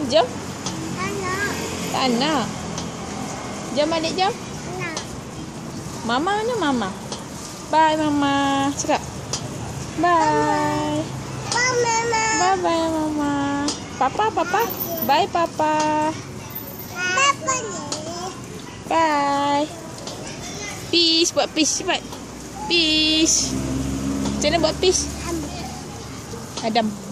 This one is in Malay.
Jom. Tak nak. Jom adik, jom. Mama mana mama? Bye mama. Cakap. Bye. Bye bye mama. Papa. Bye papa. Bye. Peace. Buat peace cepat. Peace. Macam mana buat peace? Adam.